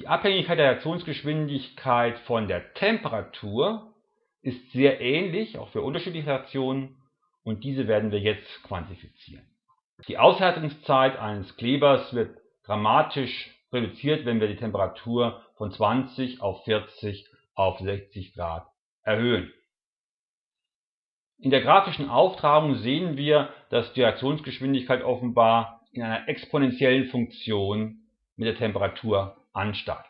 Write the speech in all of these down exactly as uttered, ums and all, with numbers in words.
Die Abhängigkeit der Reaktionsgeschwindigkeit von der Temperatur ist sehr ähnlich, auch für unterschiedliche Reaktionen, und diese werden wir jetzt quantifizieren. Die Aushärtungszeit eines Klebers wird dramatisch reduziert, wenn wir die Temperatur von zwanzig auf vierzig auf sechzig Grad erhöhen. In der grafischen Auftragung sehen wir, dass die Reaktionsgeschwindigkeit offenbar in einer exponentiellen Funktion mit der Temperatur ansteigt.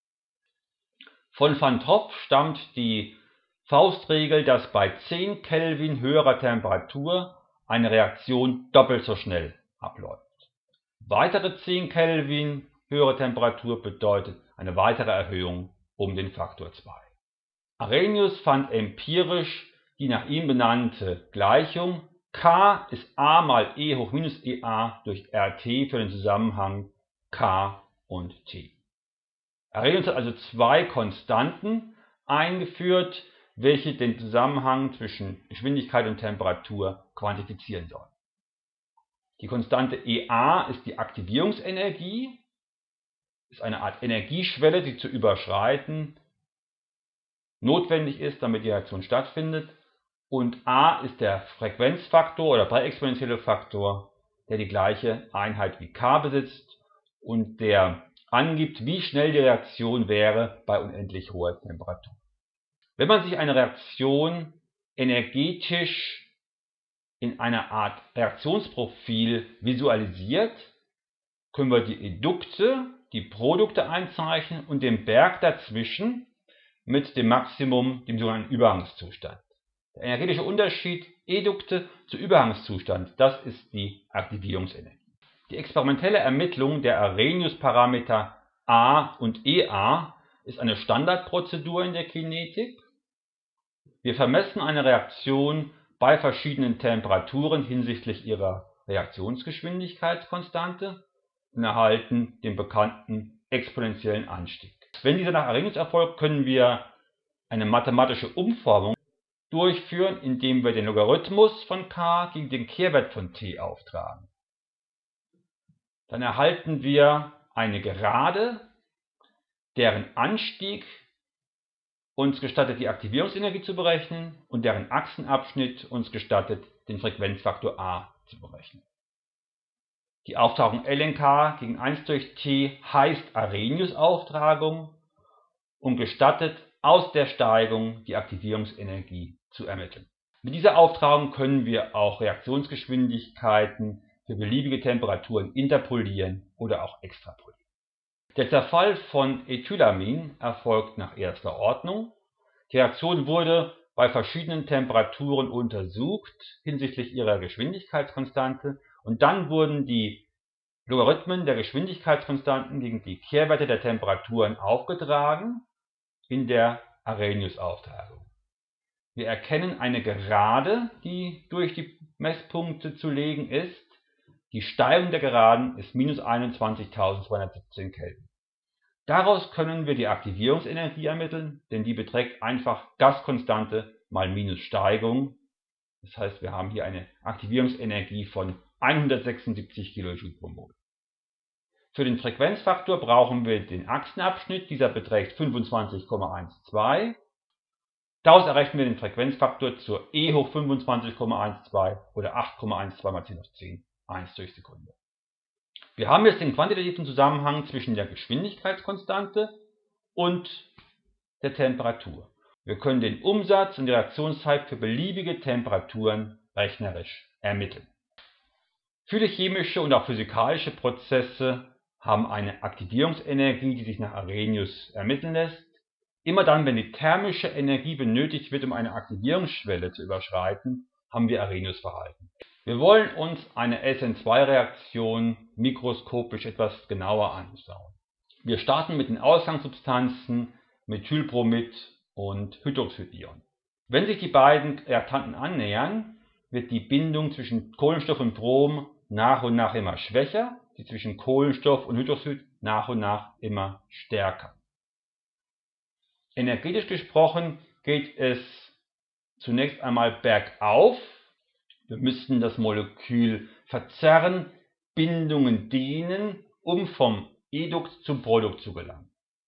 Von Van 't Hoff stammt die Faustregel, dass bei zehn Kelvin höherer Temperatur eine Reaktion doppelt so schnell abläuft. Weitere zehn Kelvin höhere Temperatur bedeutet eine weitere Erhöhung um den Faktor zwei. Arrhenius fand empirisch die nach ihm benannte Gleichung K ist A mal E hoch minus E A durch R T für den Zusammenhang K und T. Arrhenius hat also zwei Konstanten eingeführt, welche den Zusammenhang zwischen Geschwindigkeit und Temperatur quantifizieren sollen. Die Konstante E A ist die Aktivierungsenergie, ist eine Art Energieschwelle, die zu überschreiten notwendig ist, damit die Reaktion stattfindet. Und A ist der Frequenzfaktor oder präexponentielle Faktor, der die gleiche Einheit wie K besitzt und der angibt, wie schnell die Reaktion wäre bei unendlich hoher Temperatur. Wenn man sich eine Reaktion energetisch in einer Art Reaktionsprofil visualisiert, können wir die Edukte, die Produkte einzeichnen und den Berg dazwischen mit dem Maximum, dem sogenannten Übergangszustand. Der energetische Unterschied Edukte zu Übergangszustand, das ist die Aktivierungsenergie. Die experimentelle Ermittlung der Arrhenius-Parameter A und E A ist eine Standardprozedur in der Kinetik. Wir vermessen eine Reaktion bei verschiedenen Temperaturen hinsichtlich ihrer Reaktionsgeschwindigkeitskonstante und erhalten den bekannten exponentiellen Anstieg. Wenn dieser nach Arrhenius erfolgt, können wir eine mathematische Umformung durchführen, indem wir den Logarithmus von K gegen den Kehrwert von T auftragen. Dann erhalten wir eine Gerade, deren Anstieg uns gestattet, die Aktivierungsenergie zu berechnen und deren Achsenabschnitt uns gestattet, den Frequenzfaktor A zu berechnen. Die Auftragung ln K gegen eins durch T heißt Arrhenius-Auftragung und gestattet, aus der Steigung die Aktivierungsenergie zu ermitteln. Mit dieser Auftragung können wir auch Reaktionsgeschwindigkeiten für beliebige Temperaturen interpolieren oder auch extrapolieren. Der Zerfall von Ethylamin erfolgt nach erster Ordnung. Die Reaktion wurde bei verschiedenen Temperaturen untersucht hinsichtlich ihrer Geschwindigkeitskonstante und dann wurden die Logarithmen der Geschwindigkeitskonstanten gegen die Kehrwerte der Temperaturen aufgetragen in der Arrhenius-Auftragung. Wir erkennen eine Gerade, die durch die Messpunkte zu legen ist. Die Steigung der Geraden ist minus einundzwanzigtausendzweihundertsiebzehn Kelvin. Daraus können wir die Aktivierungsenergie ermitteln, denn die beträgt einfach Gaskonstante mal minus Steigung. Das heißt, wir haben hier eine Aktivierungsenergie von hundertsechsundsiebzig Kilojoule pro Mol. Für den Frequenzfaktor brauchen wir den Achsenabschnitt, dieser beträgt fünfundzwanzig Komma zwölf. Daraus errechnen wir den Frequenzfaktor zur E hoch fünfundzwanzig Komma zwölf oder acht Komma zwölf mal zehn hoch zehn, eins durch Sekunde. Wir haben jetzt den quantitativen Zusammenhang zwischen der Geschwindigkeitskonstante und der Temperatur. Wir können den Umsatz und die Reaktionszeit für beliebige Temperaturen rechnerisch ermitteln. Viele chemische und auch physikalische Prozesse haben eine Aktivierungsenergie, die sich nach Arrhenius ermitteln lässt. Immer dann, wenn die thermische Energie benötigt wird, um eine Aktivierungsschwelle zu überschreiten, haben wir Arrhenius-Verhalten. Wir wollen uns eine S N zwei Reaktion mikroskopisch etwas genauer anschauen. Wir starten mit den Ausgangssubstanzen Methylbromid und Hydroxidion. Wenn sich die beiden Reaktanten annähern, wird die Bindung zwischen Kohlenstoff und Brom nach und nach immer schwächer, die zwischen Kohlenstoff und Hydroxid nach und nach immer stärker. Energetisch gesprochen geht es zunächst einmal bergauf. Wir müssten das Molekül verzerren, Bindungen dehnen, um vom Edukt zum Produkt zu gelangen.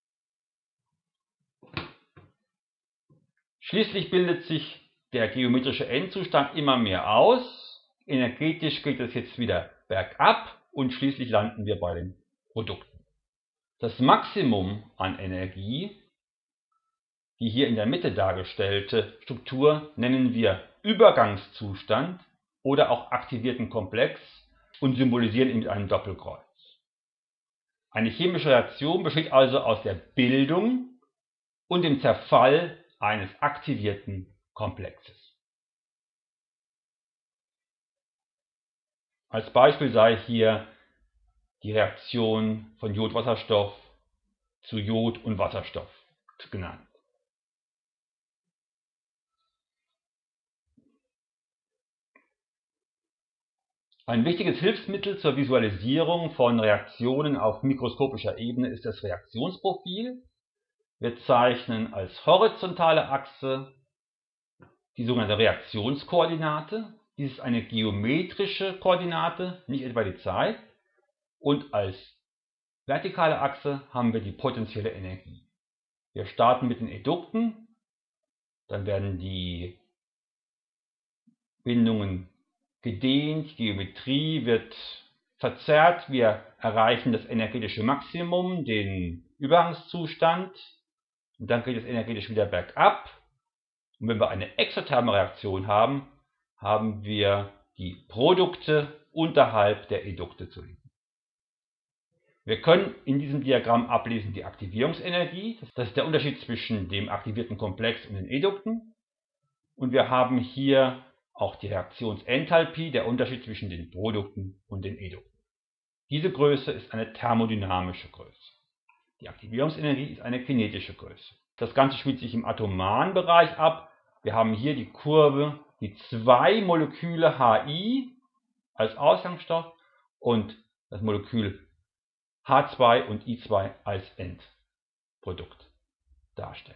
Schließlich bildet sich der geometrische Endzustand immer mehr aus. Energetisch geht es jetzt wieder bergab und schließlich landen wir bei den Produkten. Das Maximum an Energie, die hier in der Mitte dargestellte Struktur, nennen wir Übergangszustand oder auch aktivierten Komplex und symbolisieren ihn mit einem Doppelkreuz. Eine chemische Reaktion besteht also aus der Bildung und dem Zerfall eines aktivierten Komplexes. Als Beispiel sei hier die Reaktion von Jodwasserstoff zu Jod und Wasserstoff genannt. Ein wichtiges Hilfsmittel zur Visualisierung von Reaktionen auf mikroskopischer Ebene ist das Reaktionsprofil. Wir zeichnen als horizontale Achse die sogenannte Reaktionskoordinate. Dies ist eine geometrische Koordinate, nicht etwa die Zeit. Und als vertikale Achse haben wir die potenzielle Energie. Wir starten mit den Edukten, dann werden die Bindungen gedehnt, die Geometrie wird verzerrt, wir erreichen das energetische Maximum, den Übergangszustand, und dann geht es energetisch wieder bergab. Und wenn wir eine exotherme Reaktion haben, haben wir die Produkte unterhalb der Edukte zu liegen. Wir können in diesem Diagramm ablesen die Aktivierungsenergie, das ist der Unterschied zwischen dem aktivierten Komplex und den Edukten. Und wir haben hier auch die Reaktionsenthalpie, der Unterschied zwischen den Produkten und den Edukten. Diese Größe ist eine thermodynamische Größe. Die Aktivierungsenergie ist eine kinetische Größe. Das Ganze spielt sich im atomaren Bereich ab. Wir haben hier die Kurve, die zwei Moleküle H I als Ausgangsstoff und das Molekül H zwei und I zwei als Endprodukt darstellt.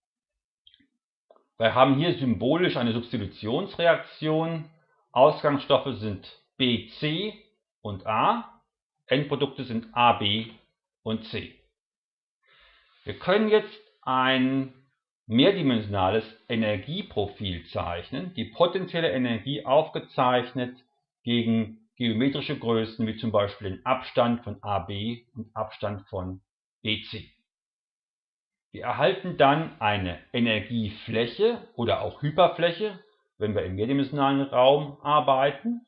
Wir haben hier symbolisch eine Substitutionsreaktion. Ausgangsstoffe sind B C und A, Endprodukte sind A B und C. Wir können jetzt ein mehrdimensionales Energieprofil zeichnen, die potenzielle Energie aufgezeichnet gegen geometrische Größen wie zum Beispiel den Abstand von A B und Abstand von B C. Wir erhalten dann eine Energiefläche oder auch Hyperfläche, wenn wir im mehrdimensionalen Raum arbeiten.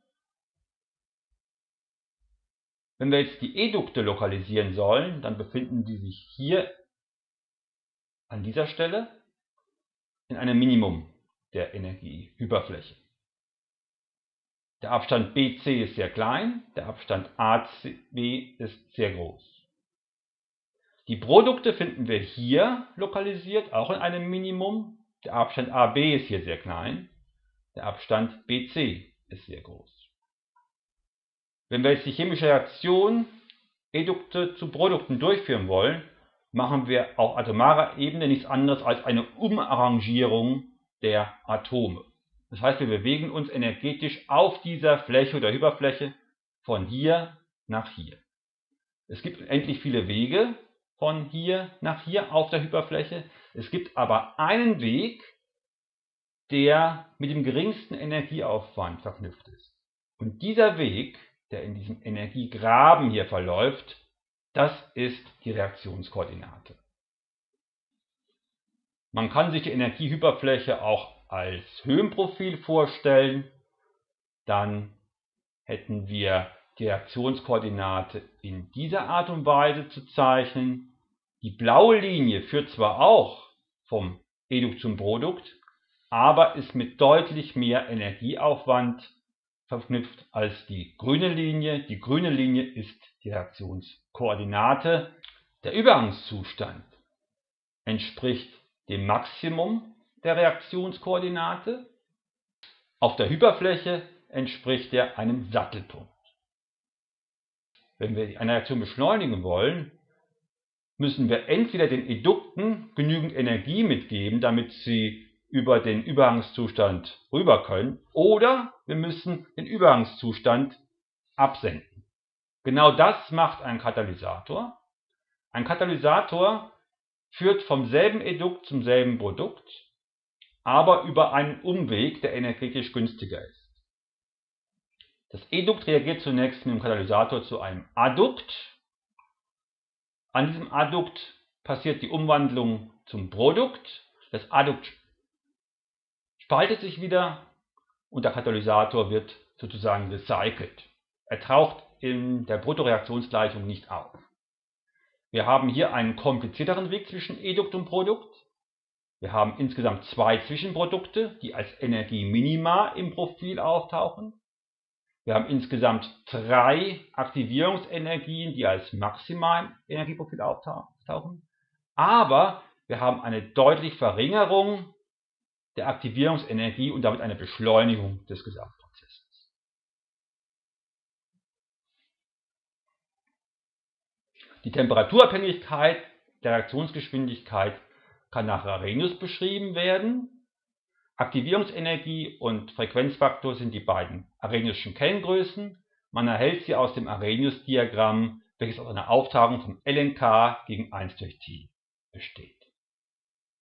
Wenn wir jetzt die Edukte lokalisieren sollen, dann befinden die sich hier an dieser Stelle in einem Minimum der Energiehyperfläche. Der Abstand B C ist sehr klein, der Abstand A B ist sehr groß. Die Produkte finden wir hier lokalisiert, auch in einem Minimum. Der Abstand A B ist hier sehr klein, der Abstand B C ist sehr groß. Wenn wir jetzt die chemische Reaktion Edukte zu Produkten durchführen wollen, machen wir auf atomarer Ebene nichts anderes als eine Umarrangierung der Atome. Das heißt, wir bewegen uns energetisch auf dieser Fläche oder Hyperfläche von hier nach hier. Es gibt unendlich viele Wege von hier nach hier auf der Hyperfläche. Es gibt aber einen Weg, der mit dem geringsten Energieaufwand verknüpft ist. Und dieser Weg, der in diesem Energiegraben hier verläuft, das ist die Reaktionskoordinate. Man kann sich die Energiehyperfläche auch als Höhenprofil vorstellen. Dann hätten wir die Reaktionskoordinate in dieser Art und Weise zu zeichnen. Die blaue Linie führt zwar auch vom Edukt zum Produkt, aber ist mit deutlich mehr Energieaufwand verknüpft als die grüne Linie. Die grüne Linie ist die Reaktionskoordinate. Der Übergangszustand entspricht dem Maximum der Reaktionskoordinate. Auf der Hyperfläche entspricht er einem Sattelpunkt. Wenn wir eine Reaktion beschleunigen wollen, müssen wir entweder den Edukten genügend Energie mitgeben, damit sie über den Übergangszustand rüber können, oder wir müssen den Übergangszustand absenken. Genau das macht ein Katalysator. Ein Katalysator führt vom selben Edukt zum selben Produkt. aber über einen Umweg, der energetisch günstiger ist. Das Edukt reagiert zunächst mit dem Katalysator zu einem Addukt. An diesem Addukt passiert die Umwandlung zum Produkt. Das Addukt spaltet sich wieder und der Katalysator wird sozusagen recycelt. Er taucht in der Bruttoreaktionsgleichung nicht auf. Wir haben hier einen komplizierteren Weg zwischen Edukt und Produkt. Wir haben insgesamt zwei Zwischenprodukte, die als Energieminima im Profil auftauchen. Wir haben insgesamt drei Aktivierungsenergien, die als Maxima im Energieprofil auftauchen. Aber wir haben eine deutliche Verringerung der Aktivierungsenergie und damit eine Beschleunigung des Gesamtprozesses. Die Temperaturabhängigkeit der Reaktionsgeschwindigkeit kann nach Arrhenius beschrieben werden. Aktivierungsenergie und Frequenzfaktor sind die beiden Arrheniuschen Kenngrößen. Man erhält sie aus dem Arrhenius-Diagramm, welches aus einer Aufteilung von ln k gegen eins durch T besteht.